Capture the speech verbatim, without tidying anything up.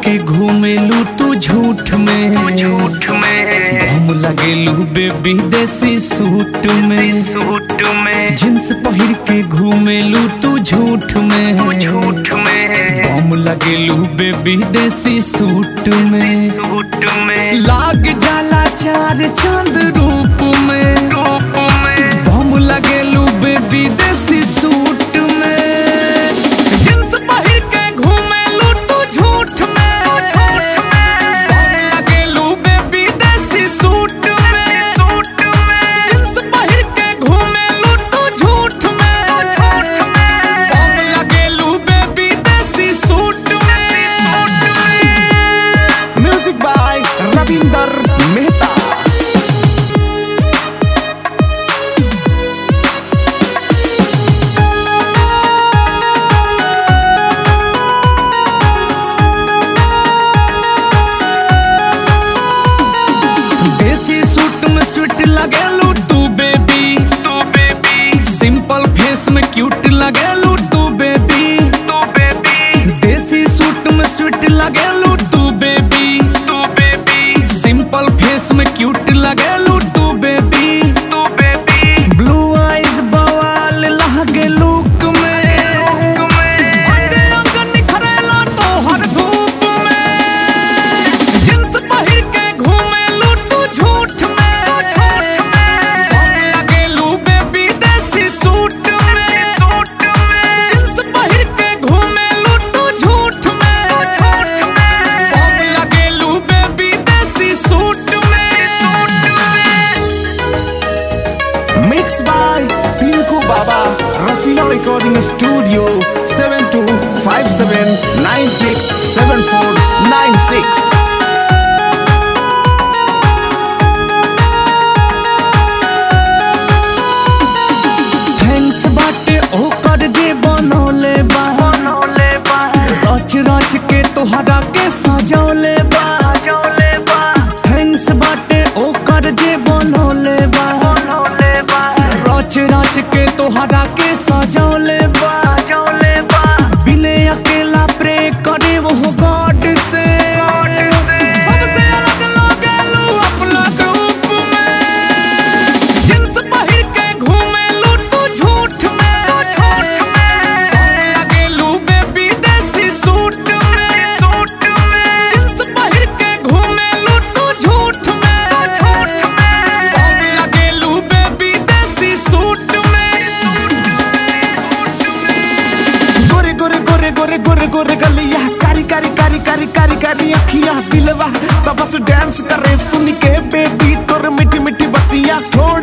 के घूमेलू तू झूठ में झूठ में हम लगेलू बेबी देसी सूट में सूट में जींस पहिर के घूमेलू तू झूठ में झूठ में हम लगेलू बेबी देसी सूट में सूट में लाग जाला चार चांद रूप में रूप में हम लगेलू बेबी देसी सूट में जींस पहिर के घूमेलू तू झूठ में हम लगेलू बेबी देसी सूट में जींस पहिर के घूमेलू तू झूठ में हम लगेलू बेबी देसी सूट में। Music by Ravinder Mehta. Desi suit में स्वीट लगेलू तू बेबी तू बेबी सिंपल फेस में क्यूट लगेलू तू बेबी तू बेबी देसी सूट में स्वीट लगेलू तू बेबी तू बेबी सिंपल फेस में क्यूट लगेलू तू बेबी तू बेबी ब्लू आइज बवाल लहगे लुक में अंडे अंग निखरेला तो हर धूप में जींस पहिर के घूमेलू तू झूठ में हम लगेलू बेबी देसी सूट में जींस पहिर के घूमेलू तू झूठ में हम लगेलू बेबी देसी सूट में। Mix by Pinku Baba, Rasila recording studio seven two five seven nine six seven four nine six. Thanks बाटे ओकर जे बनौले बा बनौले बा रच रच के तोहरा के सजौले बा सजौले बा थैंक्स बाटे ओकर जे बनौले बा बनौले बा रच रच के तोहरा के सजौले बा सजौले बा बिने अकेला प्रे करे वो गॉड से सबसे अलग लगेलू अपना ग्रुप में जींस पहिर के घूमेलू तू झूठ में हम लगेलू बेबी देसी सूट में जींस पहिर के घूमेलू तू झूठ में हम लगेलू बेबी देसी सूट में। गोरे गोरे गोरे गोरे गोरे गोरे गलिया, कारी कारी कारी कारी कारी कारी अखियां, दिलवा तब बस डांस करे सुन के बेबी तोर मिठी मिठी बतिया। थोड़ी